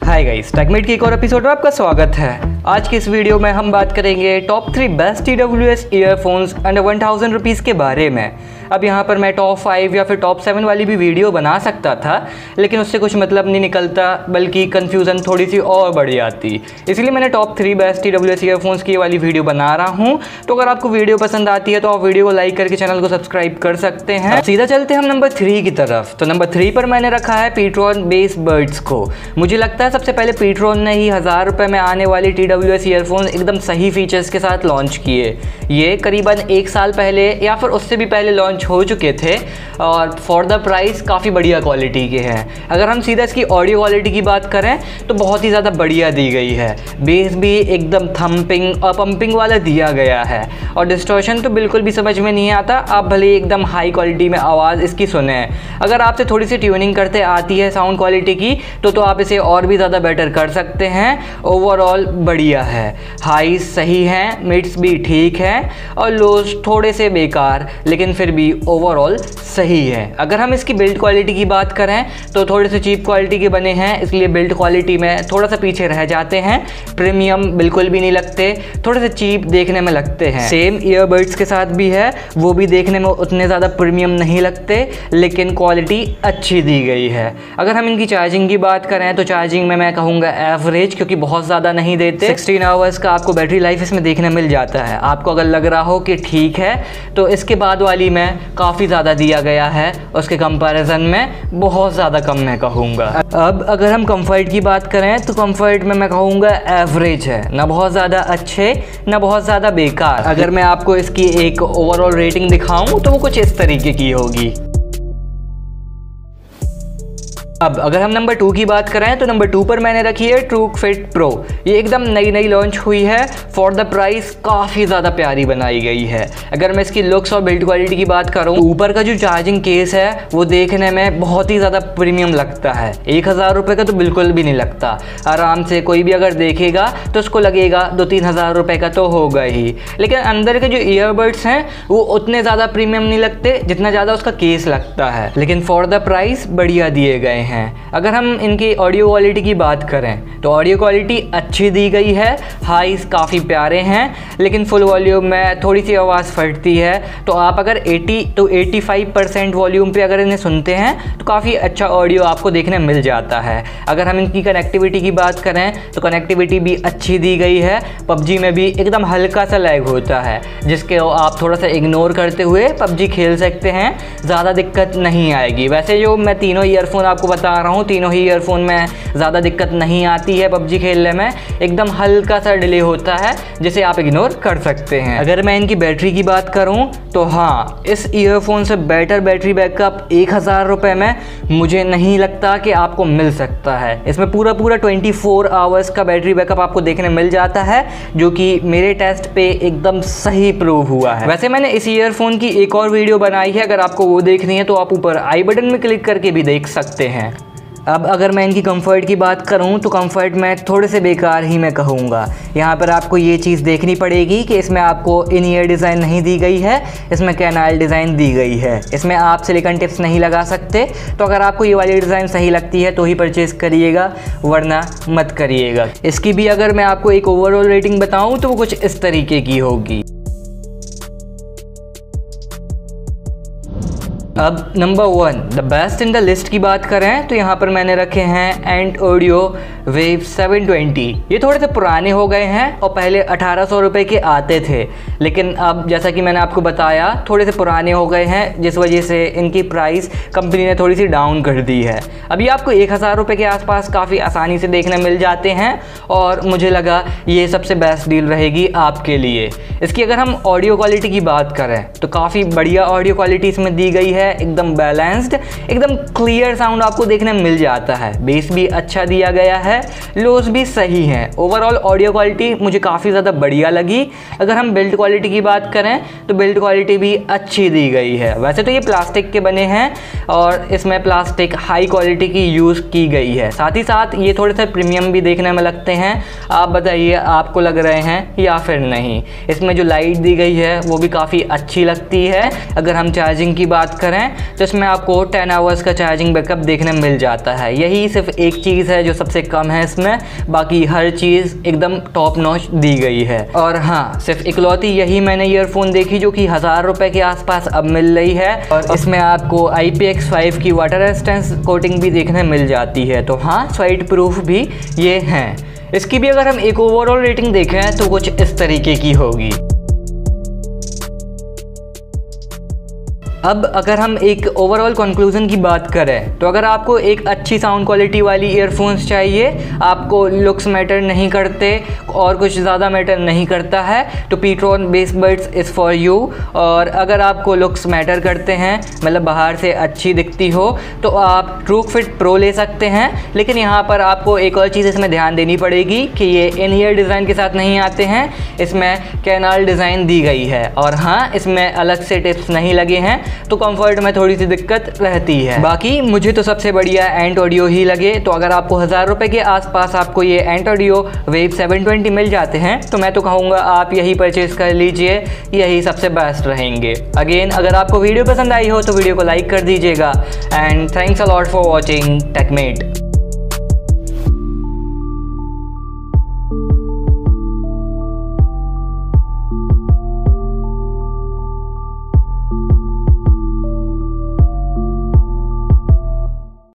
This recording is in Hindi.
हाय गाइस, टेकमेट के एक और एपिसोड में आपका स्वागत है। आज की इस वीडियो में हम बात करेंगे top 3 best TWS earphones under 1000 rupees के बारे में। अब यहाँ पर मैं टॉप 5 या फिर टॉप 7 वाली भी वीडियो बना सकता था, लेकिन उससे कुछ मतलब नहीं निकलता, बल्कि कन्फ्यूज़न थोड़ी सी और बढ़ जाती। इसलिए मैंने टॉप 3 बेस्ट TWS ईयरफोन्स की वाली वीडियो बना रहा हूँ। तो अगर आपको वीडियो पसंद आती है तो आप वीडियो को लाइक करके चैनल को सब्सक्राइब कर सकते हैं। सीधा चलते हैं हम नंबर 3 की तरफ। तो नंबर 3 पर मैंने रखा है पीट्रॉन बेस बर्ड्स को। मुझे लगता है सबसे पहले पीट्रॉन ने ही 1000 रुपये में आने वाली TWS ईयरफोन एकदम सही फीचर्स के साथ लॉन्च किए। ये करीबन 1 साल पहले या फिर उससे भी पहले लॉन्च हो चुके थे और फॉर द प्राइस काफ़ी बढ़िया क्वालिटी के हैं। अगर हम सीधा इसकी ऑडियो क्वालिटी की बात करें तो बहुत ही ज़्यादा बढ़िया दी गई है। बेस भी एकदम थम्पिंग और पंपिंग वाला दिया गया है और डिस्टॉर्शन तो बिल्कुल भी समझ में नहीं आता। आप भले एकदम हाई क्वालिटी में आवाज़ इसकी सुने। अगर आपसे थोड़ी सी ट्यूनिंग करते आती है साउंड क्वालिटी की तो आप इसे और भी ज़्यादा बेटर कर सकते हैं। ओवरऑल बढ़िया है। हाईज सही हैं, मिड्स भी ठीक हैं और लोज थोड़े से बेकार, लेकिन फिर भी ओवरऑल सही है। अगर हम इसकी बिल्ड क्वालिटी की बात करें तो थोड़े से चीप क्वालिटी के बने हैं, इसलिए बिल्ड क्वालिटी में थोड़ा सा पीछे रह जाते हैं। प्रीमियम बिल्कुल भी नहीं लगते, थोड़े से चीप देखने में लगते हैं। सेम ईयरबड्स के साथ भी है, वो भी देखने में उतने ज़्यादा प्रीमियम नहीं लगते, लेकिन क्वालिटी अच्छी दी गई है। अगर हम इनकी चार्जिंग की बात करें तो चार्जिंग में मैं कहूँगा एवरेज, क्योंकि बहुत ज़्यादा नहीं देते। 16 आवर्स का आपको बैटरी लाइफ इसमें देखने मिल जाता है। आपको अगर लग रहा हो कि ठीक है तो इसके बाद वाली में काफ़ी ज़्यादा दिया गया है, उसके कंपैरिजन में बहुत ज़्यादा कम मैं कहूँगा। अब अगर हम कंफर्ट की बात करें तो कंफर्ट में मैं कहूँगा एवरेज है, ना बहुत ज़्यादा अच्छे ना बहुत ज़्यादा बेकार। अगर मैं आपको इसकी एक ओवरऑल रेटिंग दिखाऊँ तो वो कुछ इस तरीके की होगी। अब अगर हम नंबर 2 की बात करें तो नंबर 2 पर मैंने रखी है ट्रूक फिट प्रो। ये एकदम नई लॉन्च हुई है। फॉर द प्राइस काफ़ी ज़्यादा प्यारी बनाई गई है। अगर मैं इसकी लुक्स और बिल्ड क्वालिटी की बात करूँ तो ऊपर का जो चार्जिंग केस है वो देखने में बहुत ही ज़्यादा प्रीमियम लगता है। 1000 रुपये का तो बिल्कुल भी नहीं लगता। आराम से कोई भी अगर देखेगा तो उसको लगेगा 2-3 हज़ार रुपये का तो होगा ही। लेकिन अंदर के जो ईयरबड्स हैं वो उतने ज़्यादा प्रीमियम नहीं लगते जितना ज़्यादा उसका केस लगता है, लेकिन फॉर द प्राइस बढ़िया दिए गए हैं। अगर हम इनकी ऑडियो क्वालिटी की बात करें तो ऑडियो क्वालिटी अच्छी दी गई है। हाईज काफ़ी प्यारे हैं, लेकिन फुल वॉल्यूम में थोड़ी सी आवाज़ फटती है। तो आप अगर 80 to 85% वॉल्यूम पे अगर इन्हें सुनते हैं तो काफ़ी अच्छा ऑडियो आपको देखने मिल जाता है। अगर हम इनकी कनेक्टिविटी की बात करें तो कनेक्टिविटी भी अच्छी दी गई है। PUBG में भी एकदम हल्का सा लैग होता है, जिसके आप थोड़ा सा इग्नोर करते हुए PUBG खेल सकते हैं, ज़्यादा दिक्कत नहीं आएगी। वैसे जो मैं तीनों ईयरफोन आपको बता रहा हूँ, तीनों ही ईयरफोन में ज़्यादा दिक्कत नहीं आती है PUBG खेलने में। एकदम हल्का सा डिले होता है जिसे आप इग्नोर कर सकते हैं। अगर मैं इनकी बैटरी की बात करूँ तो हाँ, इस ईयरफोन से बेटर बैटरी बैकअप 1000 रुपये में मुझे नहीं लगता कि आपको मिल सकता है। इसमें पूरा 24 आवर्स का बैटरी बैकअप आपको देखने मिल जाता है, जो कि मेरे टेस्ट पे एकदम सही प्रूव हुआ है। वैसे मैंने इस ईयरफोन की एक और वीडियो बनाई है, अगर आपको वो देखनी है तो आप ऊपर आई बटन में क्लिक करके भी देख सकते हैं। अब अगर मैं इनकी कंफर्ट की बात करूं तो कंफर्ट में थोड़े से बेकार ही मैं कहूँगा। यहाँ पर आपको ये चीज़ देखनी पड़ेगी कि इसमें आपको इन ईयर डिज़ाइन नहीं दी गई है, इसमें कैनाइल डिज़ाइन दी गई है। इसमें आप सिलिकॉन टिप्स नहीं लगा सकते। तो अगर आपको ये वाली डिज़ाइन सही लगती है तो ही परचेज़ करिएगा, वरना मत करिएगा। इसकी भी अगर मैं आपको एक ओवरऑल रेटिंग बताऊँ तो वो कुछ इस तरीके की होगी। अब number 1 the best in the list की बात करें तो यहाँ पर मैंने रखे हैं एंट ऑडियो वेव 720। ये थोड़े से पुराने हो गए हैं और पहले 1800 रुपये के आते थे, लेकिन अब जैसा कि मैंने आपको बताया थोड़े से पुराने हो गए हैं, जिस वजह से इनकी प्राइस कंपनी ने थोड़ी सी डाउन कर दी है। अभी आपको 1000 रुपये के आसपास काफ़ी आसानी से देखने मिल जाते हैं और मुझे लगा ये सबसे बेस्ट डील रहेगी आपके लिए। इसकी अगर हम ऑडियो क्वालिटी की बात करें तो काफ़ी बढ़िया ऑडियो क्वालिटी इसमें दी गई है। एकदम बैलेंस्ड, एकदम क्लियर साउंड आपको देखने मिल जाता है। बेस भी अच्छा दिया गया है, लोज भी सही हैं। ओवरऑल ऑडियो क्वालिटी मुझे काफ़ी ज़्यादा बढ़िया लगी। अगर हम बिल्ड क्वालिटी की बात करें तो बिल्ड क्वालिटी भी अच्छी दी गई है। वैसे तो ये प्लास्टिक के बने हैं और इसमें प्लास्टिक हाई क्वालिटी की यूज़ की गई है। साथ ही साथ ये थोड़े से प्रीमियम भी देखने में लगते हैं। आप बताइए आपको लग रहे हैं या फिर नहीं। इसमें जो लाइट दी गई है वो भी काफ़ी अच्छी लगती है। अगर हम चार्जिंग की बात करें हैं तो इसमें आपको 10 आवर्स का चार्जिंग बैकअप देखने मिल जाता है। यही सिर्फ एक चीज़ है जो सबसे कम है इसमें, बाकी हर चीज़ एकदम टॉप नॉच दी गई है। और हाँ, सिर्फ इकलौती यही मैंने ईयरफोन देखी जो कि 1000 रुपये के आसपास अब मिल रही है, और इसमें आपको IPX5 की वाटर रेजिस्टेंस कोटिंग भी देखने मिल जाती है। तो हाँ, स्वेट प्रूफ भी ये हैं। इसकी भी अगर हम एक ओवरऑल रेटिंग देखें तो कुछ इस तरीके की होगी। अब अगर हम एक ओवरऑल कंक्लूजन की बात करें तो अगर आपको एक अच्छी साउंड क्वालिटी वाली ईयरफोन्स चाहिए, आपको लुक्स मैटर नहीं करते और कुछ ज़्यादा मैटर नहीं करता है, तो pTron bass buds is for you. और अगर आपको लुक्स मैटर करते हैं, मतलब बाहर से अच्छी दिखती हो, तो आप ट्रूफिट प्रो ले सकते हैं। लेकिन यहाँ पर आपको एक और चीज़ इसमें ध्यान देनी पड़ेगी कि ये इन ईयर डिज़ाइन के साथ नहीं आते हैं, इसमें कैनाल डिज़ाइन दी गई है। और हाँ, इसमें अलग से टिप्स नहीं लगे हैं, तो कंफर्ट में थोड़ी सी दिक्कत रहती है। बाकी मुझे तो सबसे बढ़िया एंट ऑडियो ही लगे। तो अगर आपको 1000 रुपये के आसपास आपको ये एंट ऑडियो वेव 720 मिल जाते हैं तो मैं तो कहूँगा आप यही परचेज़ कर लीजिए, यही सबसे बेस्ट रहेंगे। अगेन, अगर आपको वीडियो पसंद आई हो तो वीडियो को लाइक कर दीजिएगा। And thanks a lot for watching टेकमेट।